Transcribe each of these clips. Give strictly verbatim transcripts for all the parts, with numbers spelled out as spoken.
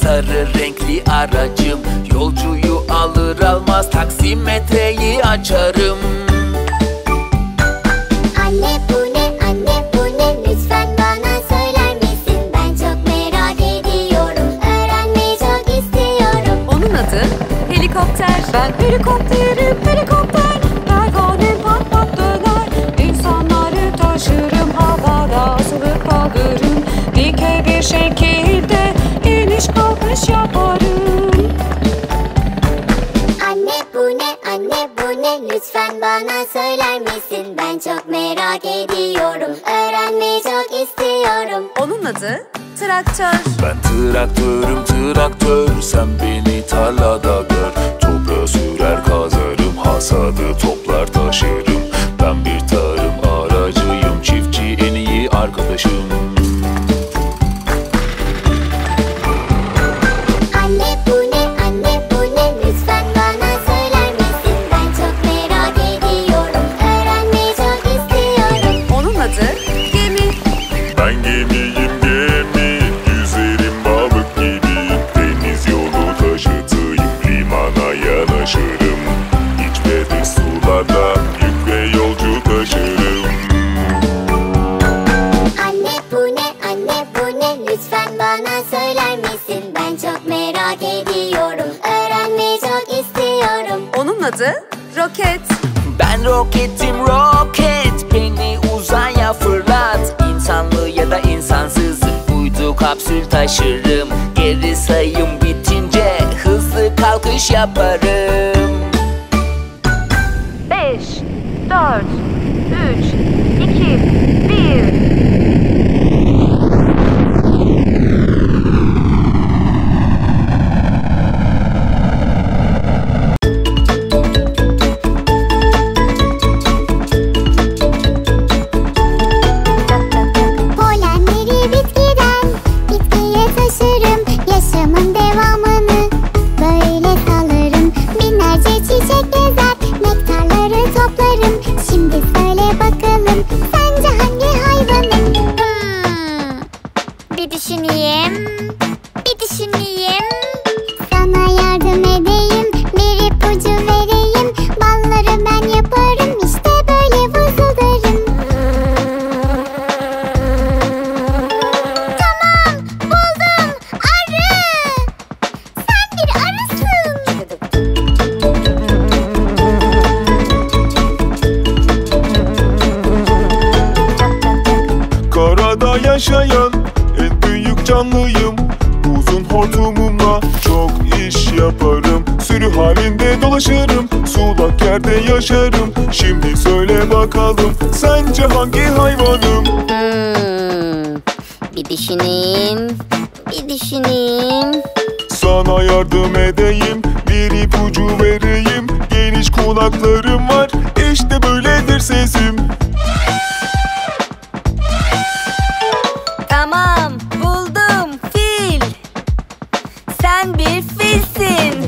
sarı renkli aracım. Yolcuyu alır almaz taksimetreyi açarım. Anne bu ne, anne bu ne, lütfen bana söyler misin? Ben çok merak ediyorum, öğrenmeyi çok istiyorum. Onun adı helikopter. Ben helikopterim, helikopter. Pervanem pat pat döner. İnsanları taşırım, havada asılı kalırım. Dikey bir şekilde iniş kalkış yaparım. Anne bu ne, anne bu ne, lütfen bana söyler misin? Ben çok merak ediyorum, öğrenmeyi çok istiyorum. Onun adı traktör. Ben traktörüm traktör, sen beni tarlada gör. Toprağı sürer kazarım, hasadı toplar taşırım. Ben bir tarım aracıyım, çiftçi en iyi arkadaşım. Anne bu ne, anne bu ne, lütfen bana söyler misin? Ben çok merak ediyorum, öğrenmeyi çok istiyorum. Onun adı gemi. Ben gemiyim gemi, yüzerim balık gibi. Deniz yolu taşıtıyım, limana yanaşırım. İç ve dış sularda yük ve yolcu taşırım. Anne bu ne, anne bu ne, lütfen bana söyler misin? Ben çok merak ediyorum, öğrenmeyi çok istiyorum. Onun adı roket. Ben roketim roket, beni uzaya fırlat. İnsanlı ya da insansız uydu kapsül taşırım. Geri sayım bitince hızlı kalkış yaparım. Beş, dört, üç, iki, bir. Polenleri bitkiden bitkiye taşırım. Yaşamın devamını böyle sağlarım. Binlerce çiçek gezer, nektarları toplarım. Şimdi söyle bakalım, sence hangi hayvanım? Hmm, bir düşüneyim, bir düşüneyim. Sana yardım edeyim, bir ipucu vereyim. Balları ben yaparım, işte böyle vızıldarım. Tamam, buldum, arı. Sen bir arısın. Karada yaşayan en büyük canlıyım. Uzun hortumumla çok iş yaparım. Sürü halinde dolaşırım, sulak yerde yaşarım. Şimdi söyle bakalım, sence hangi hayvanım? Hmm, bir düşüneyim, bir düşüneyim. Sana yardım edeyim, bir ipucu vereyim. Geniş kulaklarım var, işte böyledir sesim. Tamam, buldum. Fil. Sen bir filsin.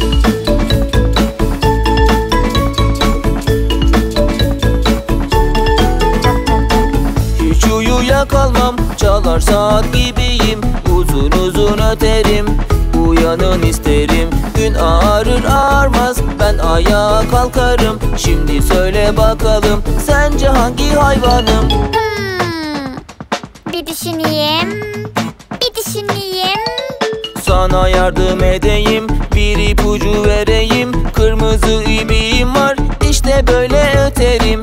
Hiç uyuyakalmam, çalar saat gibiyim. Uzun uzun öterim, uyanın isterim. Gün ağarır ağarmaz, ben ayağa kalkarım. Şimdi söyle bakalım, sence hangi hayvanım? Hmm, bir düşüneyim, bir düşüneyim. Sana yardım edeyim, bir ipucu vereyim. Kırmızı ibiğim var, işte böyle öterim.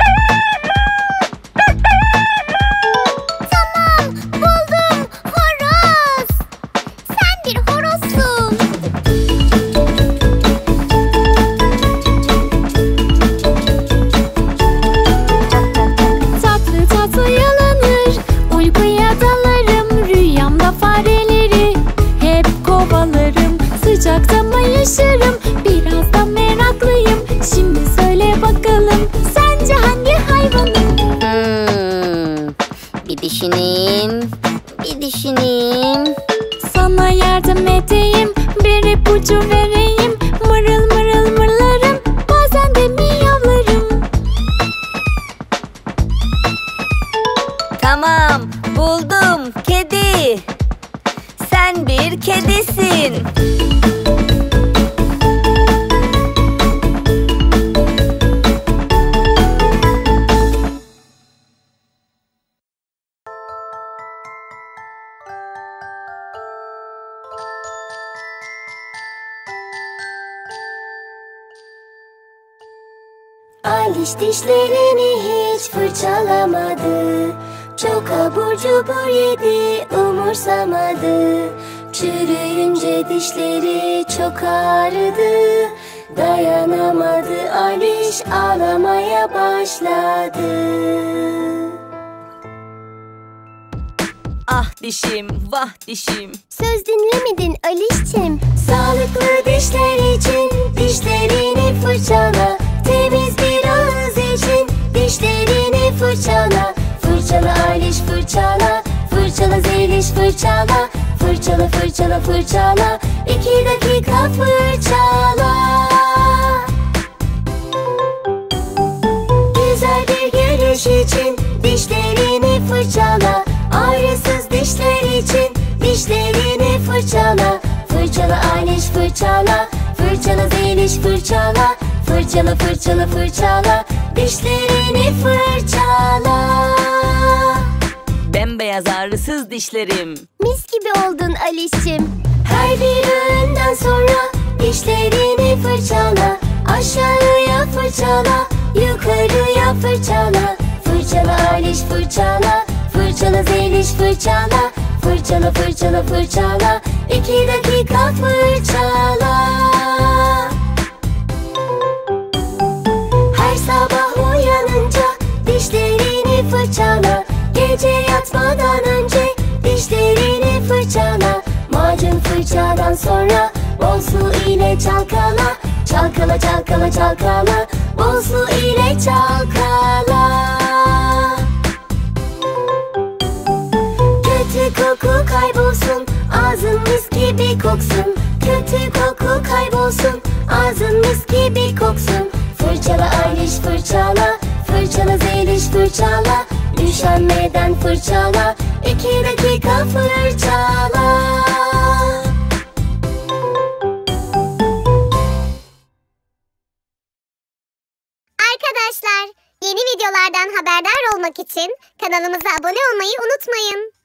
Tamam, buldum, horoz. Sen bir horozsun. Tatlı tatlı yalanır, uykuya dalarım. Rüyamda fareleri hep kovalarım. Sıcakta mayışırım, biraz da meraklıyım. Şimdi söyle bakalım, sence hangi bir kedisin. Aliş dişlerini hiç fırçalamadı. Çok abur cubur yedi, umursamadı. Çürüyünce dişleri çok ağrıdı. Dayanamadı, Aliş ağlamaya başladı. Ah dişim, vah dişim. Söz dinlemedin Alişçim. Sağlıklı dişler için dişlerini fırçala. Temiz bir ağız için dişlerini fırçala. Fırçala Aliş fırçala. Fırçala Zeliş fırçala. Fırçala fırçala fırçala. İki dakika fırçala. Güzel bir görüş için dişlerini fırçala. Ağrısız dişler için dişlerini fırçala. Fırçala Aliş fırçala. Fırçala Zeliş fırçala. Fırçala fırçala fırçala. Dişlerini fırçala. Bembeyaz ağrısız dişlerim. Mis gibi oldun Aliş'cim. Her bir öğünden sonra dişlerini fırçala. Aşağıya fırçala, yukarıya fırçala. Fırçala Aliş fırçala. Fırçala Zeliş fırçala. Fırçala fırçala fırçala. İki dakika fırçala. Her sabah uyanınca dişlerini fırçala. Gece yatmadan önce dişlerini fırçala. Macun fırçadan sonra bol su ile çalkala. Çalkala çalkala çalkala. Bol su ile çalkala. Kötü koku kaybolsun, ağzın mis gibi koksun. Kötü koku kaybolsun, ağzın mis gibi koksun. Fırçala Aliş fırçala. Fırçala Zeliş fırçala. Üşenmeden fırçala. İki dakika fırçala. Arkadaşlar, yeni videolardan haberdar olmak için kanalımıza abone olmayı unutmayın.